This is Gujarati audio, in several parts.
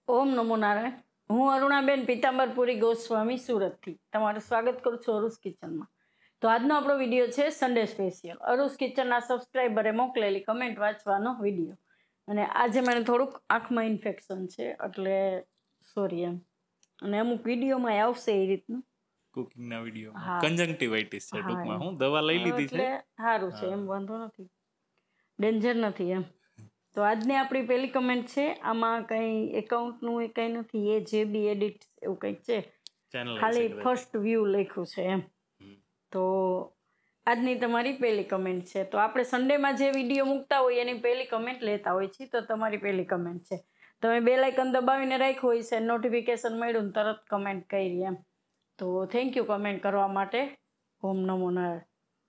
ઓમ નમો નારાયણ. હું અરુણાબેન પિતાંબરપુરી ગોસ્વામી સુરતથી તમારું સ્વાગત કરું છું અરુઝ કિચનમાં. તો આજનો આપણો વિડીયો છે સન્ડે સ્પેશિયલ. અરુઝ કિચનના સબસ્ક્રાઈબરે મોકલેલી કમેન્ટ વાંચવાનો વિડીયો. અને આજે મને થોડુંક આંખમાં ઇન્ફેક્શન છે એટલે સોરી એમ. અને અમુક વિડીયોમાં આવશે એ રીતનું કુકિંગના વિડીયો કંજંક્ટિવાઇટિસ છે ટૂંકમાં. હું દવા લઈ લીધી છે, સારું છે એમ, વાંધો નથી, ડેન્જર નથી એમ. તો આજની આપણી પહેલી કમેન્ટ છે. આમાં કંઈ એકાઉન્ટનું એ કંઈ નથી, એ જે બી એડિટ એવું કંઈક છે, ખાલી ફર્સ્ટ વ્યૂ લખ્યું છે એમ. તો આજની તમારી પહેલી કમેન્ટ છે. તો આપણે સન્ડેમાં જે વિડીયો મૂકતા હોય એની પહેલી કમેન્ટ લેતા હોય છીએ. તો તમારી પહેલી કમેન્ટ છે. તમે બેલ આઇકન દબાવીને રાખ્યું હોય છે, નોટિફિકેશન મળ્યું ને તરત કમેન્ટ કરી એમ. તો થેન્ક યુ કમેન્ટ કરવા માટે. ઓમ નમો નારાયણ.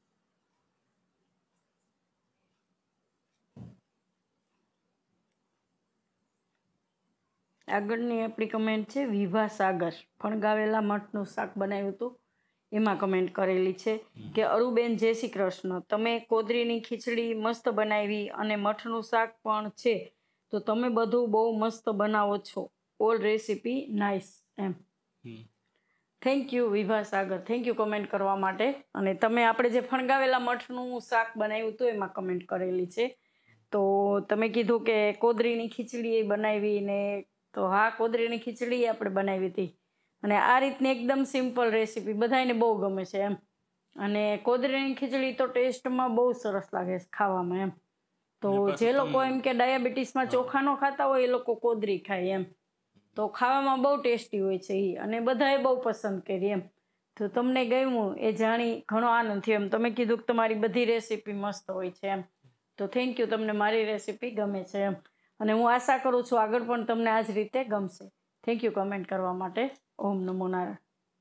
આગળની આપણી કમેન્ટ છે વિભા સાગર. ફણગાવેલા મઠનું શાક બનાવ્યું હતું એમાં કમેન્ટ કરેલી છે કે અરુબેન જય શ્રી કૃષ્ણ, તમે કોદરીની ખીચડી મસ્ત બનાવી અને મઠનું શાક પણ છે, તો તમે બધું બહુ મસ્ત બનાવો છો. ઓલ રેસીપી નાઇસ એમ. Thank you Vibha Sagar, thank you comment કરવા માટે. અને તમે આપણે જે ફણગાવેલા મઠનું શાક બનાવ્યું હતું એમાં કમેન્ટ કરેલી છે. તો તમે કીધું કે કોદરીની ખીચડી બનાવી ને, તો હા, કોદરીની ખીચડી આપણે બનાવી હતી. અને આ રીતની એકદમ સિમ્પલ રેસીપી બધાને બહુ ગમે છે એમ. અને કોદરીની ખીચડી તો ટેસ્ટમાં બહુ સરસ લાગે છે ખાવામાં એમ. તો જે લોકો એમ કે ડાયાબિટીસમાં ચોખા ન ખાતા હોય એ લોકો કોદરી ખાય એમ. તો ખાવામાં બહુ ટેસ્ટી હોય છે એ, અને બધાએ બહુ પસંદ કરી એમ. તો તમને ગમ્યું એ જાણી ઘણો આનંદ થયો એમ. તમે કીધું કે તમારી બધી રેસીપી મસ્ત હોય છે એમ. તો થેન્ક યુ, તમને મારી રેસીપી ગમે છે એમ. અને હું આશા કરું છું આગળ પણ તમને આ જ રીતે ગમશે. થેન્ક યુ કમેન્ટ કરવા માટે. ઓમ નમો નારાયણ.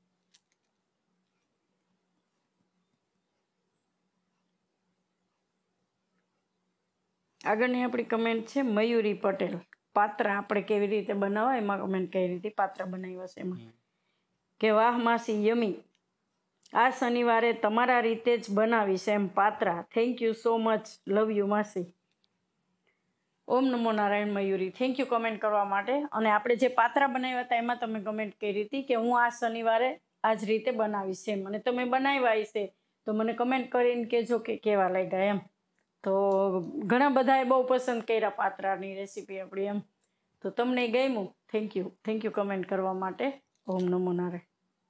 આગળની આપણી કમેન્ટ છે મયુરી પટેલ. પાત્રા આપણે કેવી રીતે બનાવવા એમાં કમેન્ટ કરી હતી. પાત્રા બનાવ્યા છે એમાં કે વાહ માસી યમી, આ શનિવારે તમારા રીતે જ બનાવીશ એમ પાત્રા. Thank you so much, love you માસી. ઓમ નમો Narayan Mayuri, thank you comment કરવા માટે. અને આપણે જે પાત્રા બનાવ્યા હતા એમાં તમે કમેન્ટ કરી હતી કે હું આ શનિવારે આ જ રીતે બનાવીશ એમ. અને તમે બનાવ્યા હશે તો મને કમેન્ટ કરીને કહેજો કે કેવા લાગ્યા એમ. તો ઘણા બધાએ બહુ પસંદ કર્યા પાત્રાની રેસીપી આપણી એમ. તો તમને ગમ્યું, thank you, thank you comment કરવા માટે. ઓમ નમો નારાયણ.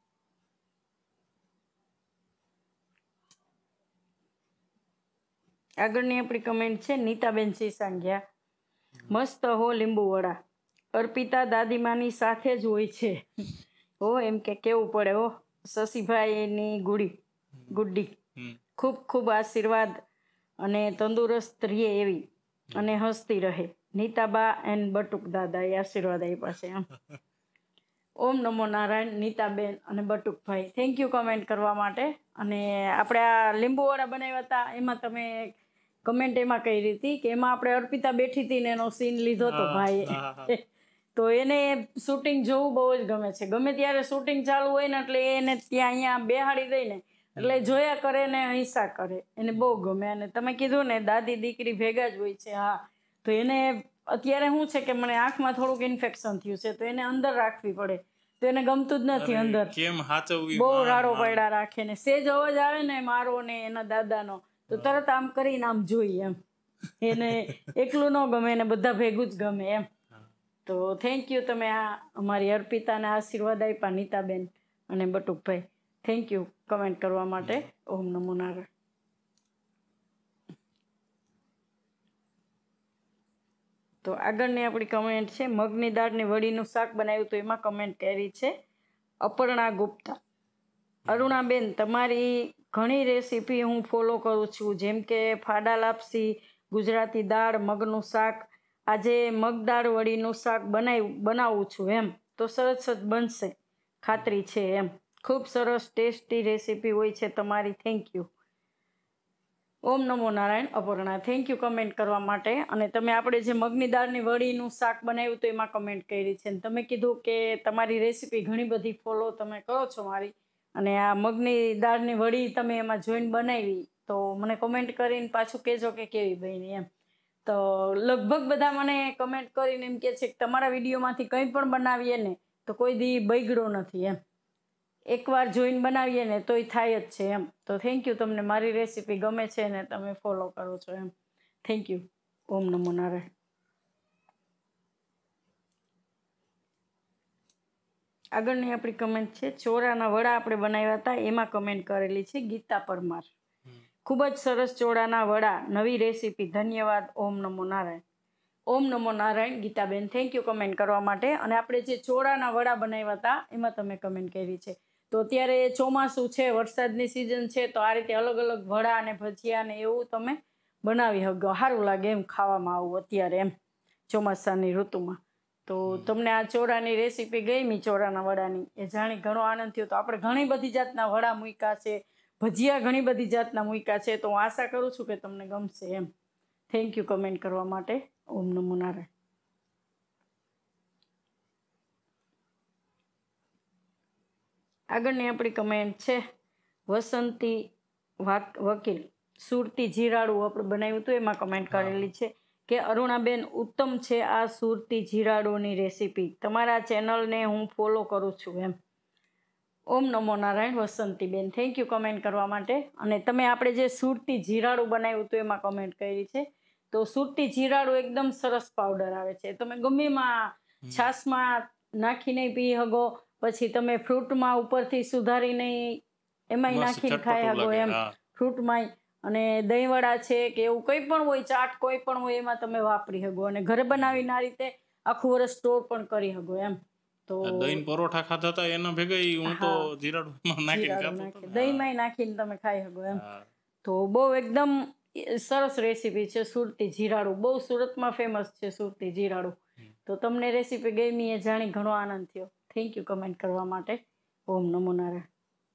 આગળની આપણી કમેન્ટ છે નીતાબેન સિસાંગિયા. મસ્ત હો લીંબુ વડા, અર્પિતા દાદીમાની સાથે જ હોય છે હો, એમ કે કેવું પડે હો. શશીભાઈની ગુડ્ડી ખૂબ ખૂબ આશીર્વાદ અને તંદુરસ્ત રહે એવી અને હસતી રહે. નીતાબા એન્ડ બટુક દાદા એ આશીર્વાદ આપ્યા છે એમ. ઓમ નમો નારાયણ નીતાબેન અને બટુકભાઈ, થેન્ક યુ કમેન્ટ કરવા માટે. અને આપણે આ લીંબુવાળા બનાવ્યા હતા એમાં તમે કમેન્ટ એમાં કરી હતી કે એમાં આપણે અર્પિતા બેઠી હતી ને એનો સીન લીધો હતો ભાઈ. તો એને શૂટિંગ જોવું બહુ જ ગમે છે. ગમે ત્યારે શૂટિંગ ચાલુ હોય ને એટલે એને ત્યાં અહીંયા બેહાડી દઈ ને એટલે જોયા કરે ને હિંસા કરે, એને બહુ ગમે. અને તમે કીધું ને દાદી દીકરી ભેગા જ હોય છે. હા, તો એને અત્યારે શું છે કે મને આંખમાં થોડુંક ઇન્ફેક્શન થયું છે તો એને અંદર રાખવી પડે, તો એને ગમતું જ નથી અંદર. બહુ રાડો પાડ્યા રાખે ને સેજ અવાજ આવે ને મારો ને એના દાદાનો તો તરત આમ કરીને આમ જોઈએ એમ. એને એકલું ન ગમે, એને બધા ભેગું જ ગમે એમ. તો થેન્ક યુ, તમે આ અમારી અર્પિતાને આશીર્વાદ આપ્યા નીતાબેન અને બટુકભાઈ. થેન્ક યુ કમેન્ટ કરવા માટે. ઓમ નમો નારાયણ. તો આગળની આપણી કમેન્ટ છે મગની દાળની વડીનું શાક બનાવ્યું તો એમાં કમેન્ટ કરી છે અપર્ણા ગુપ્તા. અરુણાબેન, તમારી ઘણી રેસીપી હું ફોલો કરું છું, જેમ કે ફાડા લાપસી, ગુજરાતી દાળ, મગનું શાક. આજે મગદાળ વડીનું શાક બનાવું છું એમ. તો સરસ જ બનશે, ખાતરી છે એમ. ખૂબ સરસ ટેસ્ટી રેસીપી હોય છે તમારી. Thank you. ઓમ નમો Narayan Aparna, thank you comment કરવા માટે. અને તમે આપણે જે મગની દાળની વડીનું શાક બનાવ્યું તો એમાં કમેન્ટ કરી છે. અને તમે કીધું કે તમારી રેસીપી ઘણી બધી ફોલો તમે કરો છો મારી, અને આ મગની દાળની વડી તમે એમાં જોઈને બનાવી તો મને કમેન્ટ કરીને પાછું કહેજો કે કેવી બની એમ. તો લગભગ બધા મને કમેન્ટ કરીને એમ કહે છે કે તમારા વિડીયોમાંથી કંઈ પણ બનાવીએ ને તો કોઈ દી બગડો નથી એમ, એકવાર જોઈને બનાવીએ ને તોય થાય જ છે એમ. તો થેન્ક યુ, તમને મારી રેસીપી ગમે છે ને તમે ફોલો કરો છો એમ. Thank you. ઓમ નમો નારાયણ. આગળની આપણી કમેન્ટ છે, ચોરાના વડા આપણે બનાવ્યા હતા એમાં કમેન્ટ કરેલી છે ગીતા પરમાર. ખૂબ જ સરસ ચોળાના વડા, નવી રેસીપી, ધન્યવાદ. ઓમ નમો નારાયણ. ઓમ નમો નારાયણ ગીતાબેન, થેન્ક યુ કમેન્ટ કરવા માટે. અને આપણે જે ચોળાના વડા બનાવ્યા હતા એમાં તમે કમેન્ટ કરી છે. તો અત્યારે ચોમાસું છે, વરસાદની સિઝન છે, તો આ રીતે અલગ અલગ વડા અને ભજીયા ને એવું તમે બનાવી શકો, સારું લાગે એમ ખાવામાં આવું અત્યારે એમ ચોમાસાની ઋતુમાં. તો તમને આ ચોરાની રેસીપી ગમી, ચોરાના વડાની, એ જાણી ઘણો આનંદ થયો. તો આપણે ઘણી બધી જાતના વડા મૂક્યા છે, ભજીયા ઘણી બધી જાતના મૂક્યા છે, તો હું આશા કરું છું કે તમને ગમશે એમ. થેન્ક યુ કમેન્ટ કરવા માટે. ઓમ નમો નારાયણ. આગળની આપણી કમેન્ટ છે વસંતી વકીલ, સુરતી જીરાડું આપણે બનાવ્યું હતું એમાં કમેન્ટ કરેલી છે કે અરુણાબેન ઉત્તમ છે આ સુરતી જીરાડુની રેસીપી, તમારા ચેનલને હું ફોલો કરું છું એમ. ઓમ નમો નારાયણ વસંતીબેન, થેન્ક યુ કમેન્ટ કરવા માટે. અને તમે આપણે જે સુરતી જીરાડું બનાવ્યું હતું એમાં કમેન્ટ કરી છે. તો સુરતી જીરાડું એકદમ સરસ પાવડર આવે છે, તમે ગમે એમાં છાશમાં નાખીને પી શકો, પછી તમે ફ્રૂટમાં ઉપરથી સુધારીને એમાંય નાખીને ખાઈ શકો એમ, ફ્રૂટમાંય. અને દહીંવડા છે કે એવું કંઈ પણ હોય, ચાટ કોઈ પણ હોય, એમાં તમે વાપરી શકો. અને ઘરે બનાવીને આ રીતે આખું વર્ષ સ્ટોર પણ કરી શકો એમ. તો દહીં પરોઠા ખાતા હતા એના ભેગા હું તો જીરાડું નાખીને દહીંમાંય નાખીને તમે ખાઈ શકો એમ. તો બહુ એકદમ સરસ રેસીપી છે સુરતી જીરાડું, બહુ સુરતમાં ફેમસ છે સુરતી જીરાડું. તો તમને રેસીપી ગમી એ જાણી ઘણો આનંદ થયો. થેન્ક યુ કમેન્ટ કરવા માટે. ઓમ નમો નારાયણ.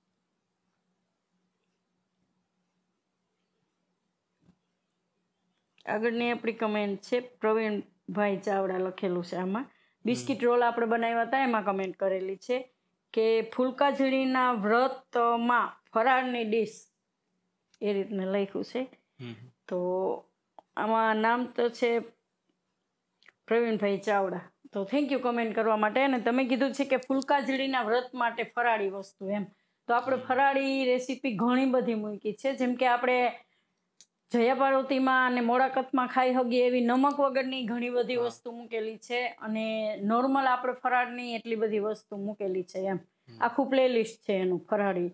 આગળની આપણી કમેન્ટ છે પ્રવીણભાઈ ચાવડા, લખેલું છે આમાં. બિસ્કિટ રોલ આપણે બનાવ્યા હતા એમાં કમેન્ટ કરેલી છે કે ફૂલકાઝડીના વ્રતમાં ફરાળની ડીશ, એ રીતને લખ્યું છે. તો આમાં નામ તો છે પ્રવીણભાઈ ચાવડા. તો થેન્ક યુ કમેન્ટ કરવા માટે. અને તમે કીધું છે કે ફૂલકાઝડીના વ્રત માટે ફરાળી વસ્તુ એમ. તો આપણે ફરાળી રેસીપી ઘણી બધી મૂકી છે, જેમ કે આપણે જયા પાર્વતીમાં અને મોડાકતમાં ખાઈ હગી એવી નમક વગરની ઘણી બધી વસ્તુ મૂકેલી છે. અને નોર્મલ આપણે ફરાળની એટલી બધી વસ્તુ મૂકેલી છે એમ. આખું પ્લેલિસ્ટ છે એનું, ફરાળી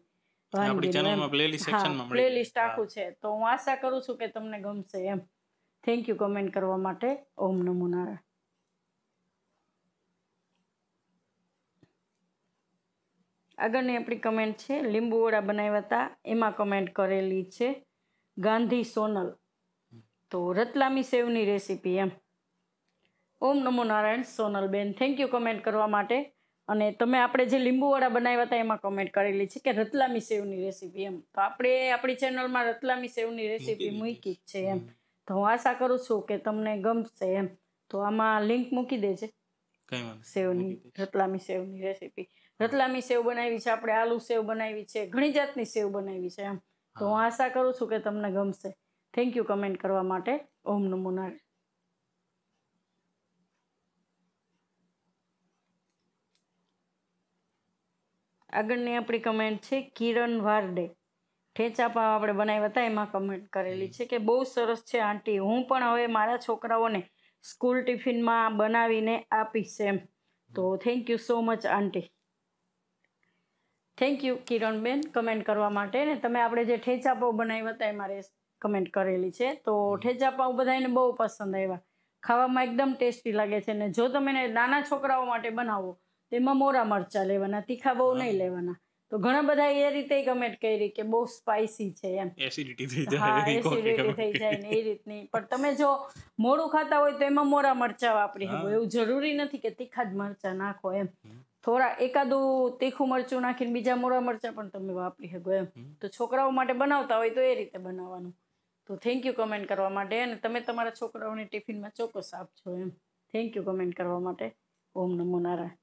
પ્લેલિસ્ટ આખું છે. તો હું આશા કરું છું કે તમને ગમશે એમ. થેન્ક યુ કમેન્ટ કરવા માટે. ઓમ નમો નારાયણ. આગળની આપણી કમેન્ટ છે લીંબુ વડા બનાવ્યા હતા એમાં કમેન્ટ કરેલી છે ગાંધી સોનલ. તો રતલામી સેવની રેસીપી એમ. ઓમ નમો નારાયણ સોનલબેન, થેન્ક યુ કમેન્ટ કરવા માટે. અને તમે આપણે જે લીંબુ વડા બનાવ્યા હતા એમાં કમેન્ટ કરેલી છે કે રતલામી સેવની રેસીપી એમ. તો આપણે આપણી ચેનલમાં રતલામી સેવની રેસીપી મૂકી જ છે એમ. તો હું આશા કરું છું કે તમને ગમશે એમ. તો આમાં લિંક મૂકી દેજે સેવની, રતલામી સેવની રેસીપી. રતલામી સેવ બનાવી છે આપણે, આલુ સેવ બનાવી છે, ઘણી જાતની સેવ બનાવી છે એમ. તો હું આશા કરું છું કે તમને ગમશે. થેન્ક યુ કમેન્ટ કરવા માટે. ઓમ નમો નારાયણ. આગળની આપણી કમેન્ટ છે કિરણ વારડે, ઠેચા પાવ આપણે બનાવ્યા હતા એમાં કમેન્ટ કરેલી છે કે બહુ સરસ છે આંટી, હું પણ હવે મારા છોકરાઓને સ્કૂલ ટિફિનમાં બનાવીને આપીશ એમ. તો thank you so much aunty. Thank you કિરણબેન કમેન્ટ કરવા માટે. ને તમે આપણે જે ઠેચા પાવ બનાવ્યા હતા એમાં કમેન્ટ કરેલી છે. તો ઠેચા પાવ બધાને બહુ પસંદ આવ્યા, ખાવામાં એકદમ ટેસ્ટી લાગે છે. ને જો તમે નાના છોકરાઓ માટે બનાવો તો એમાં મોરા મરચાં લેવાના, તીખા બહુ નહીં લેવાના. તો ઘણા બધા એ રીતે કમેન્ટ કરી કે બહુ સ્પાઇસી છે એમ. એસિડિટી થઈ જાય ને એ રીતની. પણ તમે જો મોડું ખાતા હોય તો એમાં મોરા મરચાં વાપરી શકો. એવું જરૂરી નથી કે તીખા જ મરચાં નાખો એમ. થોડા એકાદું તીખું મરચું નાખીને બીજા મોરા મરચાં પણ તમે વાપરી શકો એમ. તો છોકરાઓ માટે બનાવતા હોય તો એ રીતે બનાવવાનું. તો થેન્ક યુ કમેન્ટ કરવા માટે. અને તમે તમારા છોકરાઓને ટિફિનમાં ચોક્કસ આપજો એમ. થેન્ક યુ કમેન્ટ કરવા માટે. ઓમ નમો નારાયણ.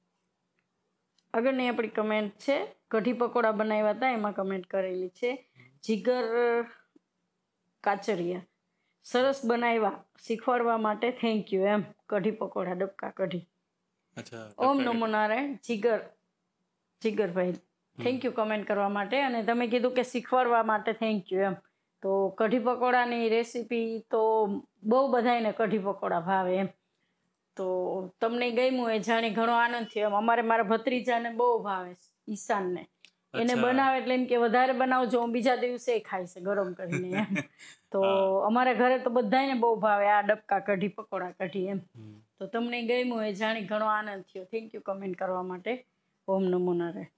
આગળની આપણી કમેન્ટ છે કઢી પકોડા બનાવ્યા હતા એમાં કમેન્ટ કરેલી છે જીગર કાચરિયા, સરસ બનાવ્યા, શીખવાડવા માટે થેન્ક યુ. એમ કઢી પકોડા, ડબકા કઢી. ઓમ નમો નારાયણ. જીગરભાઈ થેન્ક યુ કમેન્ટ કરવા માટે. અને તમે કીધું કે શીખવાડવા માટે થેન્ક યુ. એમ તો કઢી પકોડાની રેસીપી તો બહુ બધાને કઢી પકોડા ભાવે એમ. તો તમને ગમ્યું એ જાણી ઘણો આનંદ થયો. એમ અમારે મારા ભત્રીજાને બહુ ભાવે, ઈશાનને. એને બનાવે એટલે એમ કે વધારે બનાવજો, હું બીજા દિવસે ખાઈશ ગરમ કરીને એમ. તો અમારા ઘરે તો બધાને બહુ ભાવે આ ડબકા કઢી પકોડા કઢી એમ. તો તમને ગમ્યું એ જાણી ઘણો આનંદ થયો. થેન્ક યુ કમેન્ટ કરવા માટે. ઓમ નમો નારાયણ.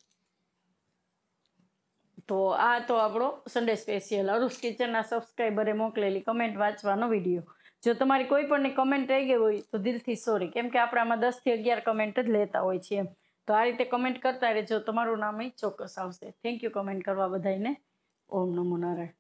તો આ તો આપણો સન્ડે સ્પેશિયલ અરુઝ કિચનના સબસ્ક્રાઈબરે મોકલેલી કમેન્ટ વાંચવાનો વિડીયો. જો તમારી કોઈ પણની કમેન્ટ રહી ગઈ હોય તો દિલથી સોરી, કેમ કે આપણે આમાં 10 થી 11 કમેન્ટ જ લેતા હોય છીએ એમ. તો આ રીતે કમેન્ટ કરતા રહેજો, તમારું નામ ચોક્કસ આવશે. થેન્ક યુ કમેન્ટ કરવા બધાને. ઓમ નમો નારાયણ.